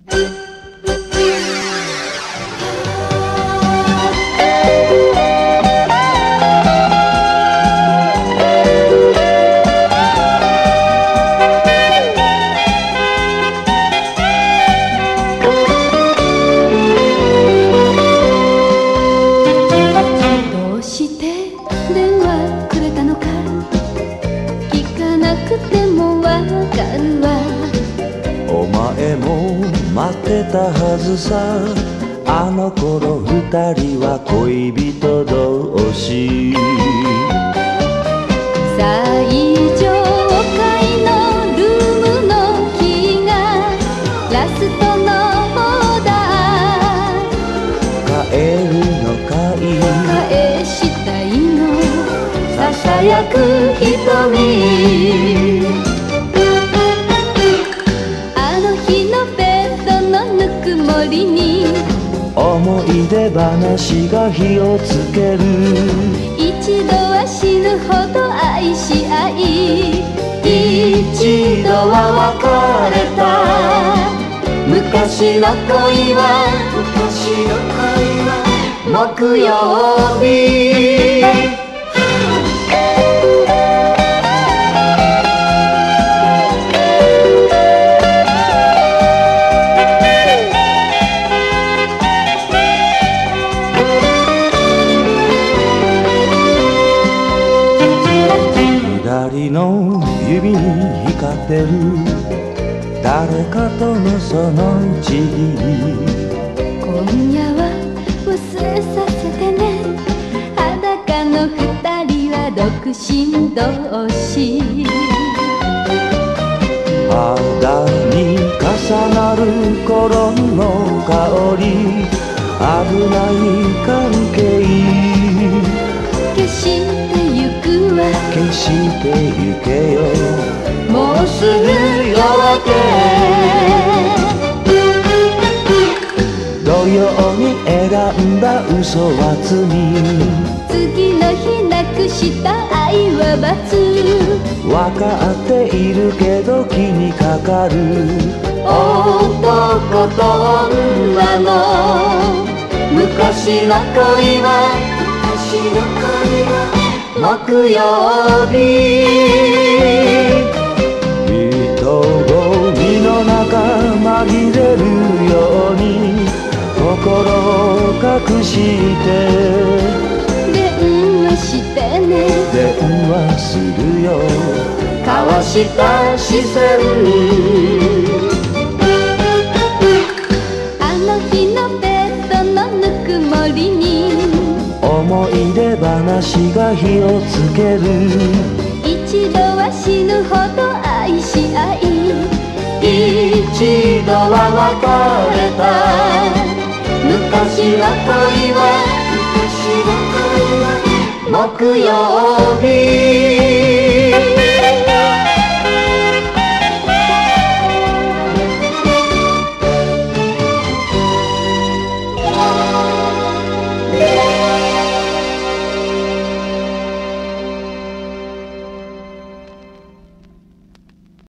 どうして電話くれたのか聞かなくてもわかるわ。 お前も待ってたはずさ。あの頃二人は恋人同士。 最上階のルームのキーがラストのオーダー。 帰るのかい返したいのささやく瞳。あの日のベッドのぬくもりに思い出話が火をつける。 一度は死ぬほど愛し合い一度は別れた。昔の恋は木曜日。 左の指に光ってる誰かとのそのちぎり。 今夜は忘れさせてね。裸の二人は独身同士。 肌に重なる頃の香り。危ない関係消してゆくわ。 消してゆけよ。 もうすぐ夜明け。 土曜に選んだ嘘は罪。 次の日なくした愛は罰。 分かっているけど気にかかる。 男と女の昔の恋は木曜日。 人混みの中紛れるように心を隠して電話してね。 電話するよ。 交わした視線。あの日のベッドのぬくもりに思い出話が火をつける。 一度は死ぬほど愛し合い一度は別れた。 昔の恋は木曜日。